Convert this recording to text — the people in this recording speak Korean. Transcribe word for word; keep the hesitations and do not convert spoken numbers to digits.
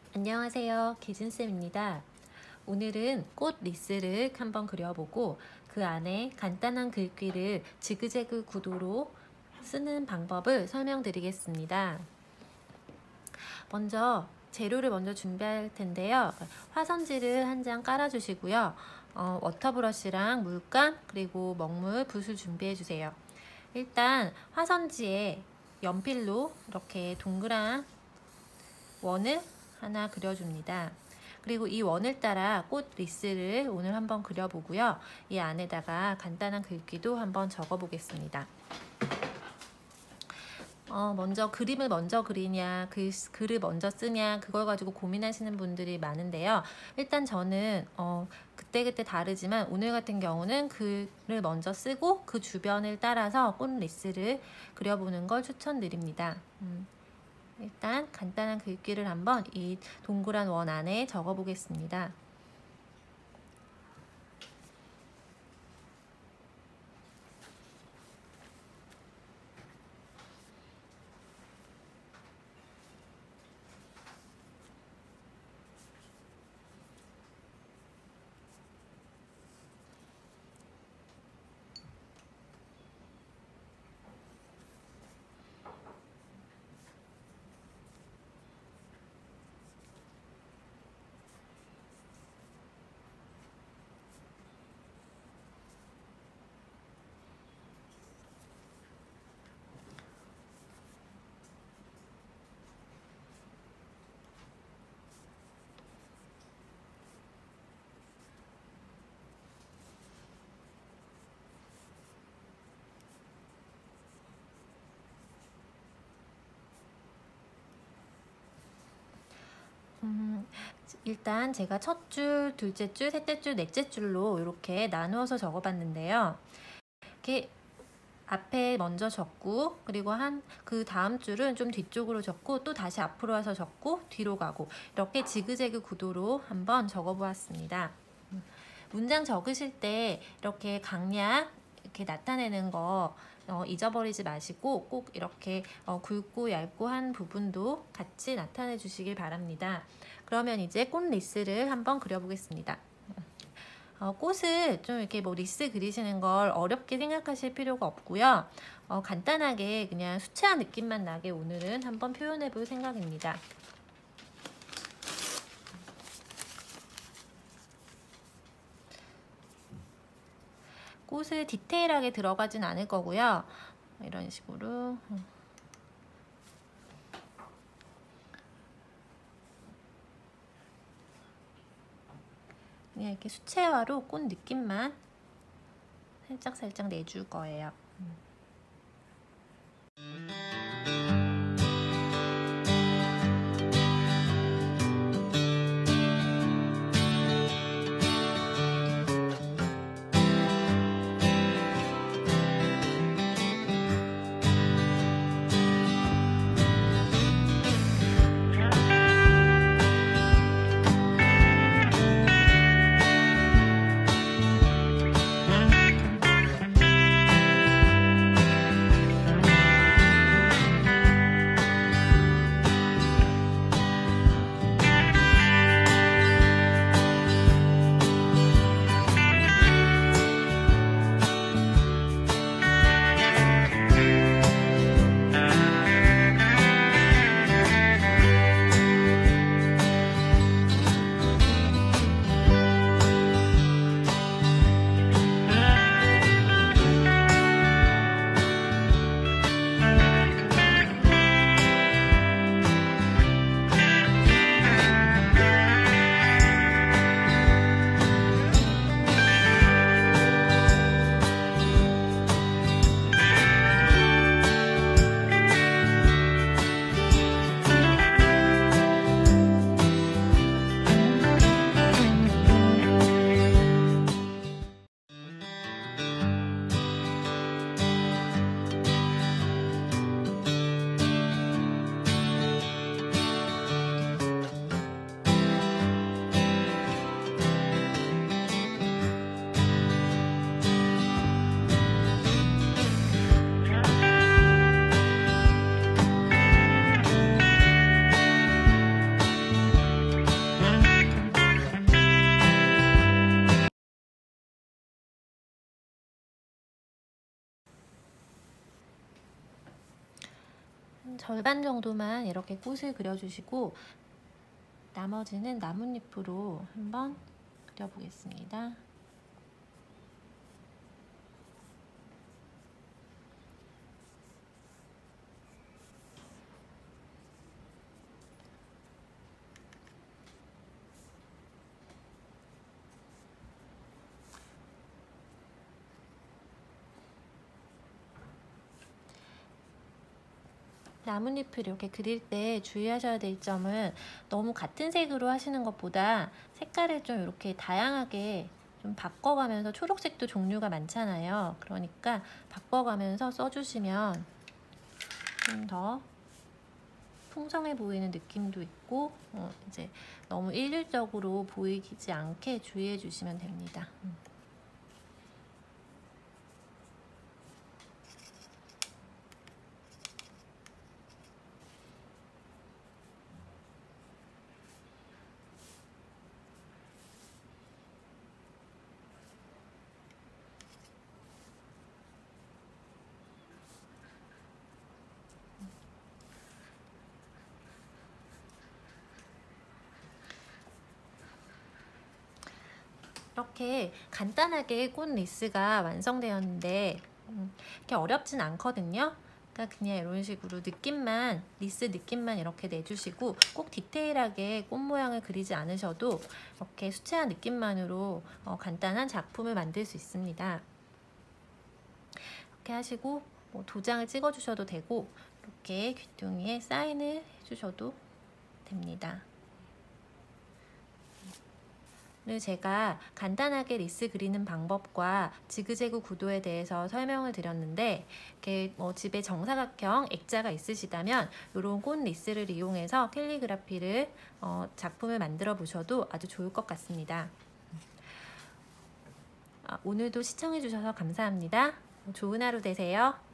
안녕하세요, 기진쌤입니다. 오늘은 꽃 리스를 한번 그려보고 그 안에 간단한 글귀를 지그재그 구도로 쓰는 방법을 설명드리겠습니다. 먼저 재료를 먼저 준비할 텐데요. 화선지를 한 장 깔아주시고요. 어, 워터브러쉬랑 물감 그리고 먹물, 붓을 준비해 주세요. 일단 화선지에 연필로 이렇게 동그란 원을 하나 그려줍니다. 그리고 이 원을 따라 꽃 리스를 오늘 한번 그려보고요. 이 안에다가 간단한 글귀도 한번 적어보겠습니다. 어, 먼저 그림을 먼저 그리냐, 글, 글을 먼저 쓰냐, 그걸 가지고 고민하시는 분들이 많은데요. 일단 저는 어, 그때그때 다르지만 오늘 같은 경우는 글을 먼저 쓰고 그 주변을 따라서 꽃 리스를 그려보는 걸 추천드립니다. 음. 일단 간단한 글귀를 한번 이 동그란 원 안에 적어 보겠습니다. 음, 일단 제가 첫 줄, 둘째 줄, 셋째 줄, 넷째 줄로 이렇게 나누어서 적어봤는데요. 이렇게 앞에 먼저 적고 그리고 한 그 다음 줄은 좀 뒤쪽으로 적고 또 다시 앞으로 와서 적고 뒤로 가고 이렇게 지그재그 구도로 한번 적어보았습니다. 문장 적으실 때 이렇게 강약 이렇게 나타내는 거 어, 잊어버리지 마시고 꼭 이렇게 어, 굵고 얇고 한 부분도 같이 나타내 주시길 바랍니다. 그러면 이제 꽃 리스를 한번 그려보겠습니다. 어, 꽃을 좀 이렇게 뭐 리스 그리시는 걸 어렵게 생각하실 필요가 없고요. 어, 간단하게 그냥 수채화 느낌만 나게 오늘은 한번 표현해 볼 생각입니다. 꽃을 디테일하게 들어가진 않을 거고요. 이런 식으로 그냥 이렇게 수채화로 꽃 느낌만 살짝살짝 내줄 거예요. 한 절반 정도만 이렇게 꽃을 그려주시고 나머지는 나뭇잎으로 한번 그려보겠습니다. 나뭇잎을 이렇게 그릴 때 주의하셔야 될 점은 너무 같은 색으로 하시는 것보다 색깔을 좀 이렇게 다양하게 좀 바꿔가면서, 초록색도 종류가 많잖아요. 그러니까 바꿔가면서 써주시면 좀 더 풍성해 보이는 느낌도 있고 어 이제 너무 일률적으로 보이지 않게 주의해 주시면 됩니다. 음. 이렇게 간단하게 꽃 리스가 완성되었는데 음, 이렇게 어렵진 않거든요. 그러니까 그냥 이런 식으로 느낌만, 리스 느낌만 이렇게 내주시고 꼭 디테일하게 꽃 모양을 그리지 않으셔도 이렇게 수채화 느낌만으로 어, 간단한 작품을 만들 수 있습니다. 이렇게 하시고 뭐 도장을 찍어 주셔도 되고 이렇게 귀퉁이에 사인을 해주셔도 됩니다. 오늘 제가 간단하게 리스 그리는 방법과 지그재그 구도에 대해서 설명을 드렸는데, 이렇게 뭐 집에 정사각형 액자가 있으시다면 이런 꽃 리스를 이용해서 캘리그라피를 어, 작품을 만들어 보셔도 아주 좋을 것 같습니다. 아, 오늘도 시청해 주셔서 감사합니다. 좋은 하루 되세요.